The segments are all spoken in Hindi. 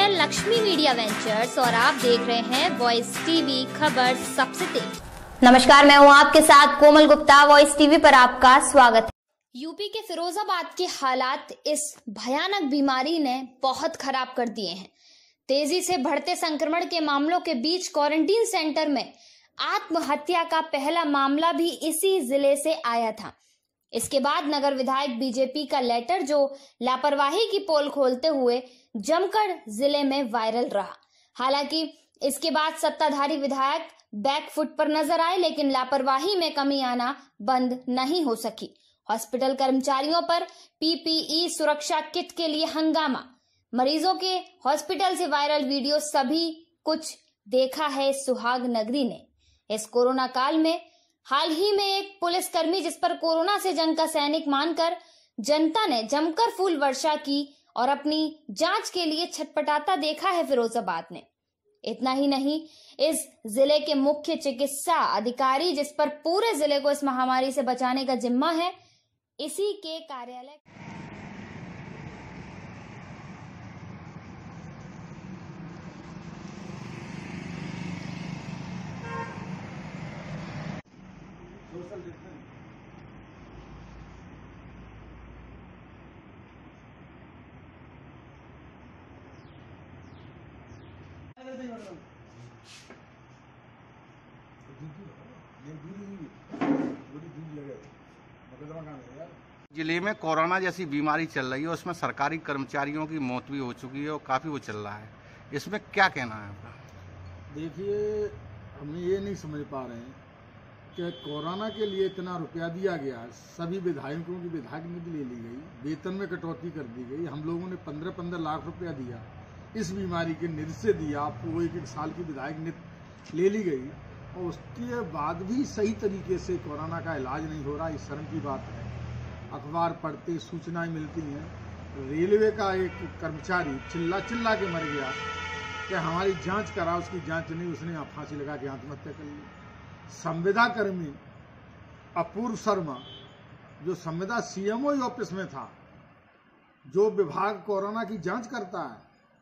मैं लक्ष्मी मीडिया वेंचर्स और आप देख रहे हैं वॉइस टीवी खबर सबसे तेज। नमस्कार, मैं हूं आपके साथ कोमल गुप्ता। वॉइस टीवी पर आपका स्वागत है। यूपी के फिरोजाबाद के हालात इस भयानक बीमारी ने बहुत खराब कर दिए हैं। तेजी से बढ़ते संक्रमण के मामलों के बीच क्वारंटीन सेंटर में आत्महत्या का पहला मामला भी इसी जिले से आया था। इसके बाद नगर विधायक बीजेपी का लेटर जो लापरवाही की पोल खोलते हुए जमकर जिले में वायरल रहा। हालांकि इसके बाद सत्ताधारी विधायक बैकफुट पर नजर आए, लेकिन लापरवाही में कमी आना बंद नहीं हो सकी। हॉस्पिटल कर्मचारियों पर पीपीई सुरक्षा किट के लिए हंगामा, मरीजों के हॉस्पिटल से वायरल वीडियो, सभी कुछ देखा है सुहाग नगरी ने। इस कोरोना काल में हाल ही में एक पुलिसकर्मी जिस पर कोरोना से जंग का सैनिक मानकर जनता ने जमकर फूल वर्षा की और अपनी जांच के लिए छटपटाता देखा है फिरोजाबाद ने। इतना ही नहीं, इस जिले के मुख्य चिकित्सा अधिकारी जिस पर पूरे जिले को इस महामारी से बचाने का जिम्मा है, इसी के कार्यालय जिले में कोरोना जैसी बीमारी चल रही है, उसमें सरकारी कर्मचारियों की मौत भी हो चुकी है और काफ़ी वो चल रहा है। इसमें क्या कहना है आपका? देखिए, हम ये नहीं समझ पा रहे हैं कि कोरोना के लिए इतना रुपया दिया गया, सभी विधायकों की विधायक निधि ले ली गई, वेतन में कटौती कर दी गई, हम लोगों ने 15-15 लाख रुपया दिया, इस बीमारी के निधि से दिया, आपको वो 1-1 साल की विधायक निधि ले ली गई और उसके बाद भी सही तरीके से कोरोना का इलाज नहीं हो रहा। इस शर्म की बात है। अखबार पढ़ते सूचनाएं मिलती हैं, रेलवे का एक कर्मचारी चिल्ला चिल्ला के मर गया कि हमारी जांच करा, उसकी जांच नहीं, उसने फांसी लगा के आत्महत्या कर ली। संविदा कर्मी अपूर्व शर्मा, जो संविदा सीएमओ ऑफिस में था, जो विभाग कोरोना की जांच करता है,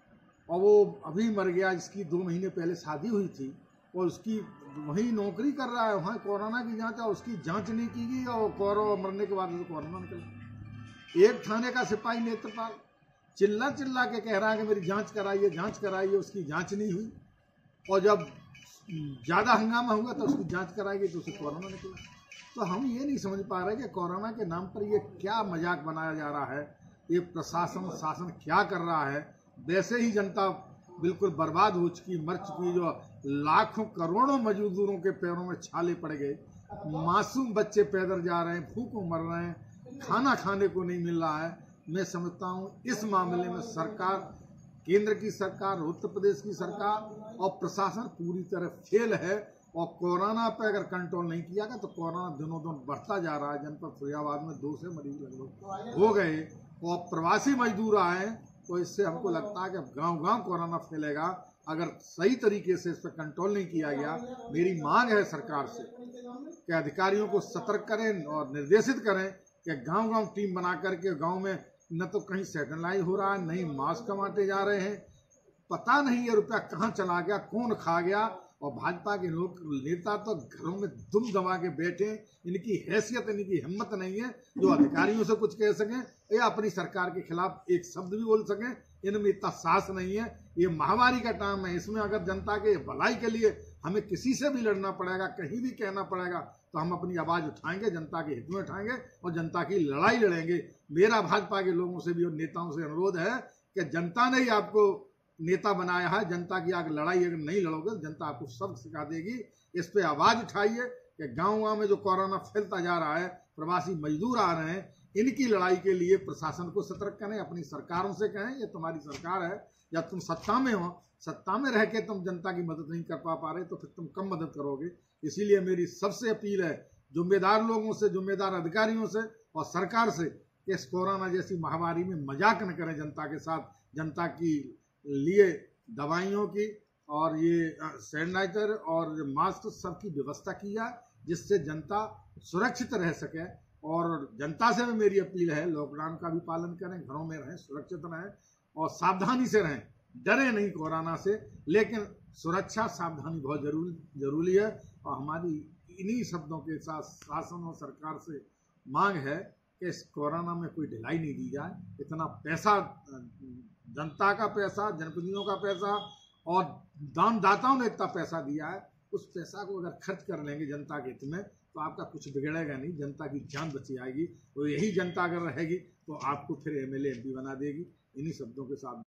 और वो अभी मर गया। इसकी 2 महीने पहले शादी हुई थी और उसकी वही नौकरी कर रहा है, वहाँ कोरोना की जांच है, उसकी जांच नहीं की गई और कोरोना मरने के बाद उसको कोरोना निकला। एक थाने का सिपाही नेत्रपाल चिल्ला चिल्ला के कह रहा है कि मेरी जांच कराइए, उसकी जांच नहीं हुई और जब ज़्यादा हंगामा हुआ तो उसकी जांच कराएगी तो उसे कोरोना निकला। तो हम ये नहीं समझ पा रहे कि कोरोना के नाम पर ये क्या मजाक बनाया जा रहा है, ये प्रशासन शासन क्या कर रहा है। वैसे ही जनता बिल्कुल बर्बाद हो चुकी, मर चुकी, जो लाखों करोड़ों मजदूरों के पैरों में छाले पड़ गए, मासूम बच्चे पैदल जा रहे हैं, भूखों मर रहे हैं, खाना खाने को नहीं मिल रहा है। मैं समझता हूँ इस मामले में सरकार, केंद्र की सरकार, उत्तर प्रदेश की सरकार और प्रशासन पूरी तरह फेल है और कोरोना पर अगर कंट्रोल नहीं किया गया तो कोरोना दिनों दिन बढ़ता जा रहा है। जनपद फिरोजाबाद में 2 से मरीज लगभग हो गए और प्रवासी मजदूर आए, तो इससे हमको लगता है कि अब गांव-गांव कोरोना फैलेगा अगर सही तरीके से इस पर कंट्रोल नहीं किया गया। मेरी मांग है सरकार से कि अधिकारियों को सतर्क करें और निर्देशित करें कि गांव-गांव टीम बना करके गांव में न तो कहीं सैटेलाइज हो रहा है, नहीं मास्क बांटे जा रहे हैं, पता नहीं ये रुपया कहाँ चला गया, कौन खा गया। और भाजपा के लोग नेता तो घरों में दुम दबा के बैठे, इनकी हैसियत, इनकी हिम्मत नहीं है जो अधिकारियों से कुछ कह सकें या अपनी सरकार के खिलाफ एक शब्द भी बोल सकें। इनमें इतना साहस नहीं है। ये महामारी का टाइम है, इसमें अगर जनता के भलाई के लिए हमें किसी से भी लड़ना पड़ेगा, कहीं भी कहना पड़ेगा, तो हम अपनी आवाज़ उठाएंगे, जनता के हित में उठाएंगे और जनता की लड़ाई लड़ेंगे। मेरा भाजपा के लोगों से भी और नेताओं से अनुरोध है कि जनता ने ही आपको नेता बनाया है, जनता की आगे लड़ाई अगर नहीं लड़ोगे तो जनता आपको सबक सिखा देगी। इस पे आवाज़ उठाइए कि गाँव-गाँव में जो कोरोना फैलता जा रहा है, प्रवासी मजदूर आ रहे हैं, इनकी लड़ाई के लिए प्रशासन को सतर्क करें, अपनी सरकारों से कहें ये तुम्हारी सरकार है या तुम सत्ता में हो, सत्ता में रह के तुम जनता की मदद नहीं कर पा रहे तो फिर तुम कम मदद करोगे। इसीलिए मेरी सबसे अपील है जिम्मेदार लोगों से, जिम्मेदार अधिकारियों से और सरकार से कि इस कोरोना जैसी महामारी में मजाक न करें जनता के साथ। जनता की लिए दवाइयों की और ये सैनिटाइजर और मास्क सबकी व्यवस्था की जाए जिससे जनता सुरक्षित रह सके। और जनता से भी मेरी अपील है, लॉकडाउन का भी पालन करें, घरों में रहें, सुरक्षित रहें और सावधानी से रहें। डरे नहीं कोरोना से, लेकिन सुरक्षा सावधानी बहुत जरूरी है। और हमारी इन्हीं शब्दों के साथ शासन और सरकार से मांग है कि इस कोरोना में कोई ढिलाई नहीं दी जाए। इतना पैसा, जनता का पैसा, जनप्रतिनिधियों का पैसा और दानदाताओं ने इतना पैसा दिया है, उस पैसा को अगर खर्च कर लेंगे जनता के हित में तो आपका कुछ बिगड़ेगा नहीं, जनता की जान बची आएगी। तो यही जनता अगर रहेगी तो आपको फिर MLA MP बना देगी। इन्हीं शब्दों के साथ